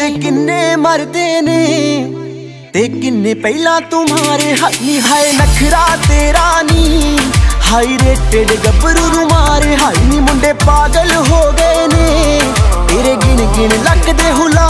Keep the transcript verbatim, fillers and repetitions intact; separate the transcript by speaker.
Speaker 1: ते किन्ने मरदे ने ते किन्ने पहला तुम्हारे हाय नी हाय नखरा तेरा नी हाई रेटेड गबरू मारे हाई नी मुंडे पागल हो गए ने तेरे गिन गिन लक दे हुला